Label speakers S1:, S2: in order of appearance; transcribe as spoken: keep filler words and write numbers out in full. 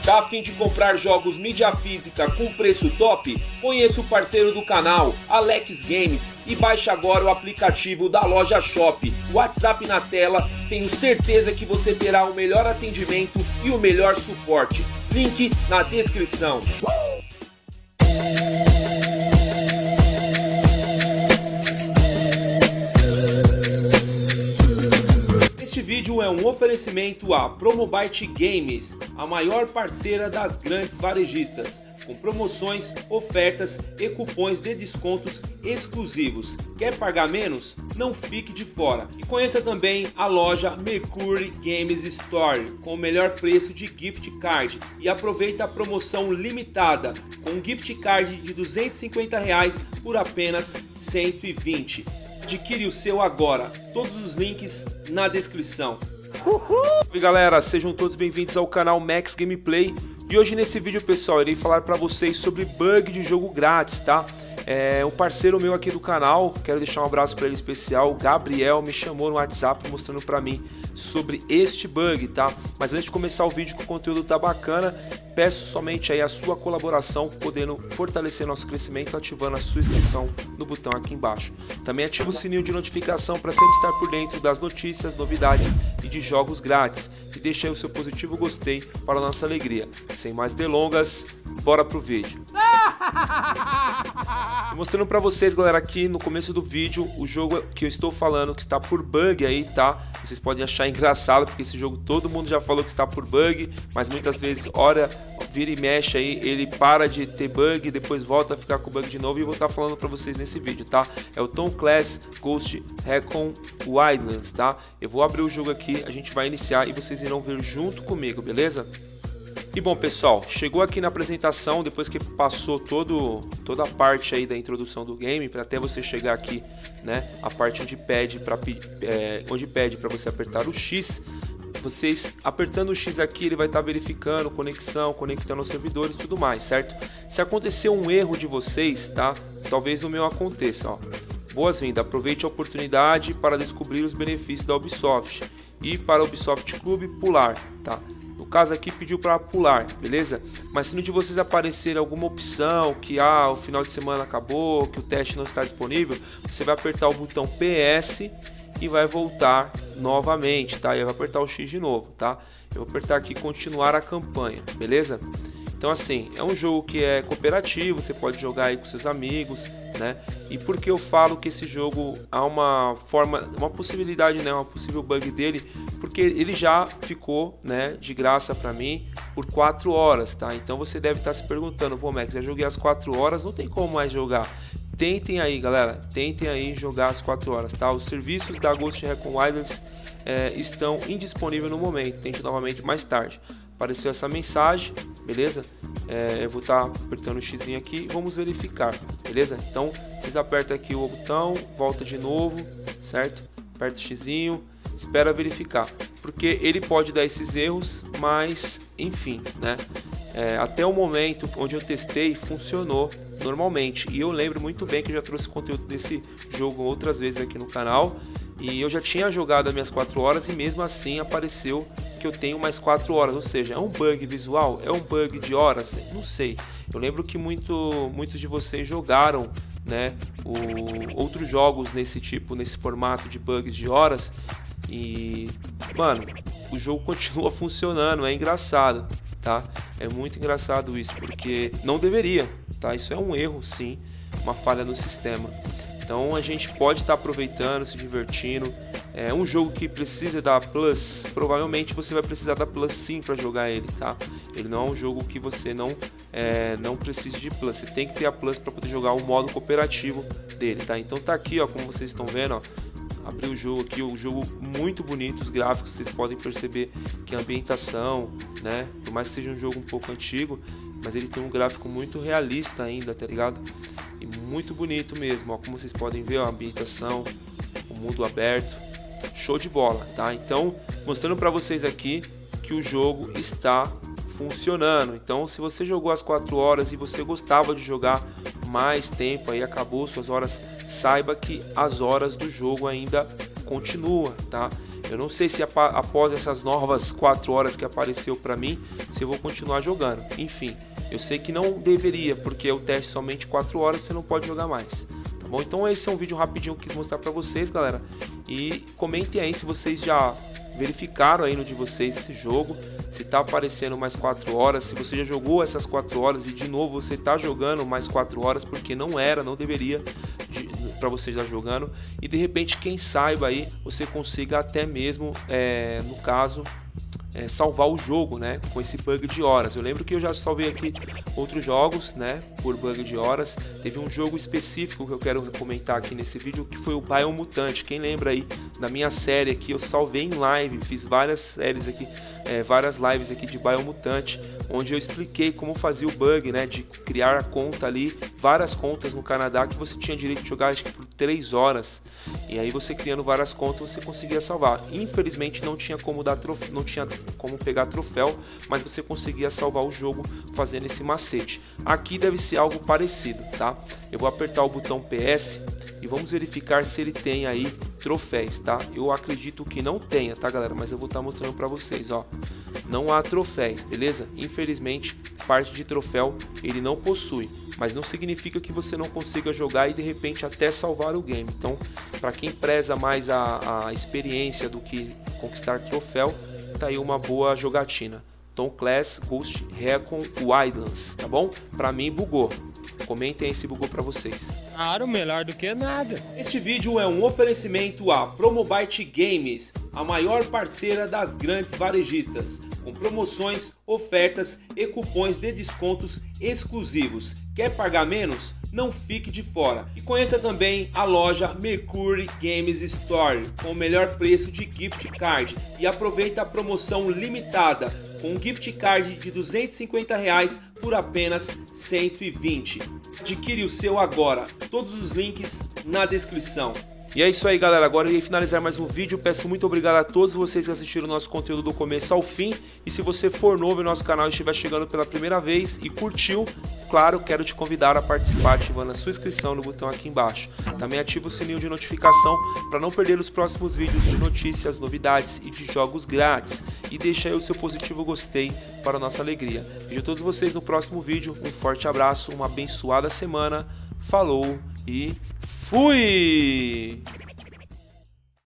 S1: Tá a fim de comprar jogos mídia física com preço top? Conheça o parceiro do canal, Alex Games, e baixe agora o aplicativo da Loja Shop. WhatsApp na tela, tenho certeza que você terá o melhor atendimento e o melhor suporte. Link na descrição. Este vídeo é um oferecimento a Promobit Games, a maior parceira das grandes varejistas, com promoções, ofertas e cupons de descontos exclusivos. Quer pagar menos? Não fique de fora. E conheça também a loja Mercury Games Store, com o melhor preço de gift card. E aproveita a promoção limitada, com gift card de duzentos e cinquenta reais por apenas cento e vinte. Adquire o seu agora, todos os links na descrição. Oi galera, sejam todos bem-vindos ao canal Max Gameplay. E hoje nesse vídeo, pessoal, irei falar para vocês sobre bug de jogo grátis, tá? É um parceiro meu aqui do canal, quero deixar um abraço para ele especial, o Gabriel, me chamou no WhatsApp mostrando para mim sobre este bug, tá? Mas antes de começar o vídeo, que o conteúdo tá bacana, peço somente aí a sua colaboração, podendo fortalecer nosso crescimento, ativando a sua inscrição no botão aqui embaixo. Também ativa o sininho de notificação para sempre estar por dentro das notícias, novidades e de jogos grátis. E deixe aí o seu positivo gostei para a nossa alegria. Sem mais delongas, bora pro vídeo. Mostrando para vocês, galera, aqui no começo do vídeo, o jogo que eu estou falando que está por bug aí, tá? Vocês podem achar engraçado, porque esse jogo todo mundo já falou que está por bug, mas muitas vezes, hora vira e mexe aí, ele para de ter bug, depois volta a ficar com bug de novo, e eu vou estar falando para vocês nesse vídeo, tá? É o Tom Clancy's Ghost Recon Wildlands, tá? Eu vou abrir o jogo aqui, a gente vai iniciar e vocês irão ver junto comigo, beleza? E bom, pessoal, chegou aqui na apresentação, depois que passou todo, toda a parte aí da introdução do game, para até você chegar aqui, né, a parte onde pede para é, onde pede para você apertar o X. Vocês apertando o X aqui, ele vai estar verificando conexão, conectando os servidores e tudo mais, certo? Se acontecer um erro de vocês, tá? Talvez o meu aconteça, ó. Boas-vindas, aproveite a oportunidade para descobrir os benefícios da Ubisoft e para o Ubisoft Clube pular, tá? No caso aqui pediu para pular, beleza? Mas se no de vocês aparecer alguma opção que ah, o final de semana acabou, que o teste não está disponível, você vai apertar o botão P S e vai voltar novamente, tá? E vai apertar o X de novo, tá? Eu vou apertar aqui continuar a campanha, beleza? Então assim, é um jogo que é cooperativo, você pode jogar aí com seus amigos, né? E por que eu falo que esse jogo há uma forma, uma possibilidade, né, uma possível bug dele, porque ele já ficou, né, de graça para mim por quatro horas, tá? Então você deve estar se perguntando, pô, Max, já joguei as quatro horas, não tem como mais jogar. Tentem aí, galera, tentem aí jogar as quatro horas, tá? Os serviços da Ghost Recon Wildlands é, estão indisponíveis no momento, tente novamente mais tarde. Apareceu essa mensagem, beleza? É, eu vou estar apertando o X aqui e vamos verificar, beleza? Então vocês apertam aqui o botão, volta de novo, certo? Aperta o X, espera verificar, porque ele pode dar esses erros, mas enfim, né? É, até o momento onde eu testei funcionou normalmente, e eu lembro muito bem que eu já trouxe conteúdo desse jogo outras vezes aqui no canal, e eu já tinha jogado as minhas quatro horas e mesmo assim apareceu que eu tenho mais quatro horas, ou seja, é um bug visual, é um bug de horas, não sei. Eu lembro que muito, muitos de vocês jogaram, né, o, outros jogos nesse tipo, nesse formato de bugs de horas, e mano, o jogo continua funcionando, é engraçado, tá? É muito engraçado isso, porque não deveria, tá? Isso é um erro, sim, uma falha no sistema. Então a gente pode estar aproveitando, se divertindo. É um jogo que precisa da Plus, provavelmente você vai precisar da Plus sim para jogar ele, tá? Ele não é um jogo que você não, é, não precisa de Plus, você tem que ter a Plus para poder jogar o modo cooperativo dele, tá? Então tá aqui, ó, como vocês estão vendo, ó, abri o jogo aqui, o jogo muito bonito, os gráficos, vocês podem perceber que a ambientação, né, por mais que seja um jogo um pouco antigo, mas ele tem um gráfico muito realista ainda, tá ligado? E muito bonito mesmo, ó, como vocês podem ver, ó, a ambientação, o mundo aberto, show de bola, tá? Então, mostrando para vocês aqui que o jogo está funcionando. Então, se você jogou as quatro horas e você gostava de jogar mais tempo, aí acabou suas horas, saiba que as horas do jogo ainda continuam, tá? Eu não sei se após essas novas quatro horas que apareceu para mim, se eu vou continuar jogando. Enfim, eu sei que não deveria, porque o teste somente quatro horas, você não pode jogar mais. Tá bom? Então esse é um vídeo rapidinho que eu quis mostrar para vocês, galera. E comentem aí se vocês já verificaram aí no de vocês esse jogo, se tá aparecendo mais quatro horas, se você já jogou essas quatro horas e de novo você tá jogando mais quatro horas porque não era, não deveria para você estar jogando, e de repente quem saiba aí você consiga até mesmo, é, no caso, é, salvar o jogo, né, com esse bug de horas. Eu lembro que eu já salvei aqui outros jogos, né, por bug de horas. Teve um jogo específico que eu quero comentar aqui nesse vídeo, que foi o Biomutante. Quem lembra aí da minha série aqui, eu salvei em live, fiz várias séries aqui, é, várias lives aqui de Biomutante, onde eu expliquei como fazia o bug, né, de criar a conta ali, várias contas no Canadá, que você tinha direito de jogar acho que por três horas, e aí você criando várias contas você conseguia salvar. Infelizmente não tinha como dar troféu, não tinha como pegar troféu, mas você conseguia salvar o jogo fazendo esse macete. Aqui deve ser algo parecido, tá? Eu vou apertar o botão P S e vamos verificar se ele tem aí troféus, tá? Eu acredito que não tenha, tá, galera? Mas eu vou estar mostrando para vocês, ó. Não há troféus, beleza? Infelizmente, parte de troféu ele não possui, mas não significa que você não consiga jogar e de repente até salvar o game. Então, para quem preza mais a, a experiência do que conquistar troféu, tá aí uma boa jogatina. Tom Class Ghost Recon Wildlands, tá bom? Para mim bugou. Comentem aí se bugou para vocês.
S2: Claro, melhor do que nada.
S1: Este vídeo é um oferecimento a Promobite Games, a maior parceira das grandes varejistas, com promoções, ofertas e cupons de descontos exclusivos. Quer pagar menos? Não fique de fora. E conheça também a loja Mercury Games Store, com o melhor preço de gift card. E aproveita a promoção limitada, com um gift card de duzentos e cinquenta reais por apenas cento e vinte. Adquire o seu agora. Todos os links na descrição. E é isso aí, galera, agora eu ia finalizar mais um vídeo. Peço muito obrigado a todos vocês que assistiram o nosso conteúdo do começo ao fim. E se você for novo em nosso canal e estiver chegando pela primeira vez e curtiu, claro, quero te convidar a participar ativando a sua inscrição no botão aqui embaixo. Também ativa o sininho de notificação para não perder os próximos vídeos de notícias, novidades e de jogos grátis. E deixa aí o seu positivo gostei para a nossa alegria. Vejo todos vocês no próximo vídeo. Um forte abraço, uma abençoada semana. Falou e fui!